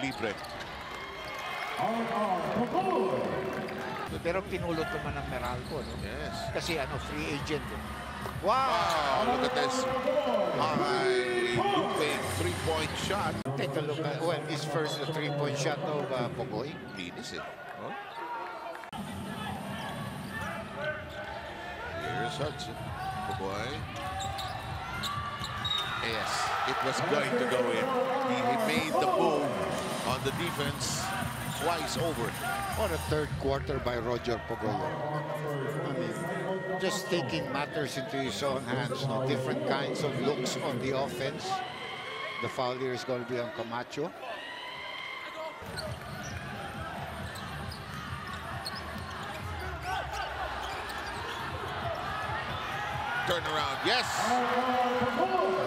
libre. Pero pinulot naman ng Meralco, no? Yes. Kasi free agent. Wow, look at this. High looping three-point shot. Take a look at his first three-point shot of Pogoy. Linis eh. Huh? Here's Hudson. Pogoy. Yes, it was going to go in. He made the move on the defense twice over. What a third quarter by Roger Pogoy. I mean, just taking matters into his own hands. No different kinds of looks on the offense. The foul here is going to be on Camacho. Turn around, yes.